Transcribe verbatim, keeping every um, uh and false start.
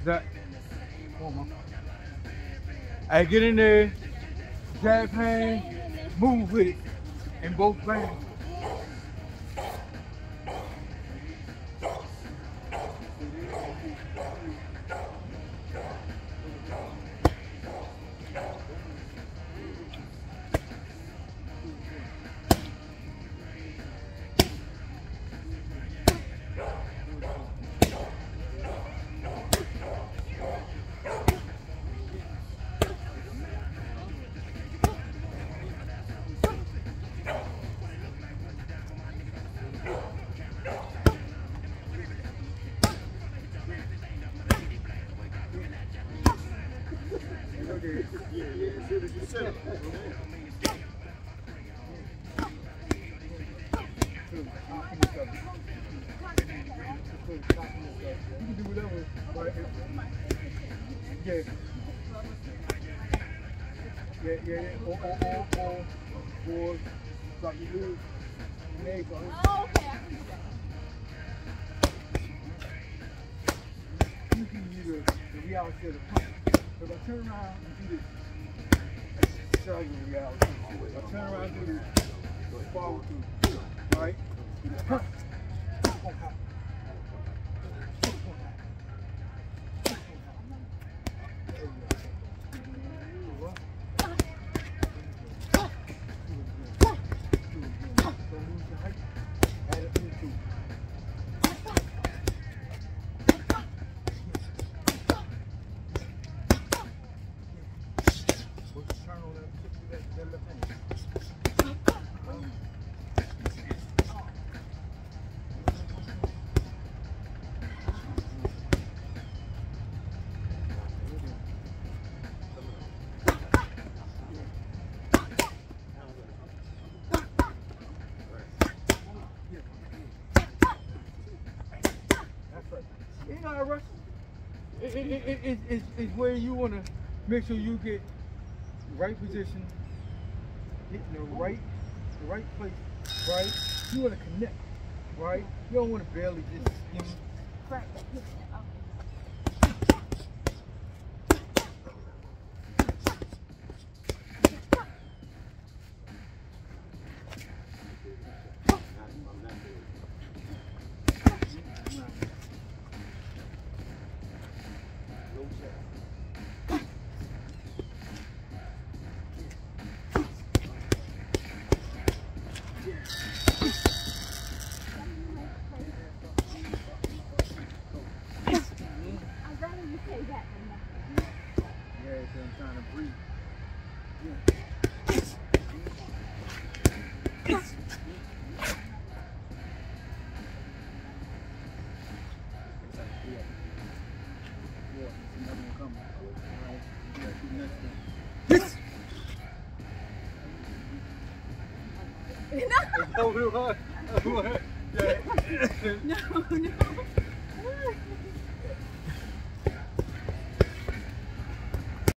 That. Come on. I get in there, jab hand, move with it, in both bands. Yeah. Yeah, yeah, yeah. Or, or, or, or, or, drop your legs. Legs on it. Oh, okay. I can do that. You can do the, the reality of the punch. So if I turn around and do this, show you the reality. If I turn around and do this, follow through. Right? Do the punch. You know, Russ, it, it, it, it, it's, it's where you want to make sure you get the right position, hitting the right, the right place, right? You want to connect, right? You don't want to barely just skim. Right. I'm trying to breathe. Yeah. No, no.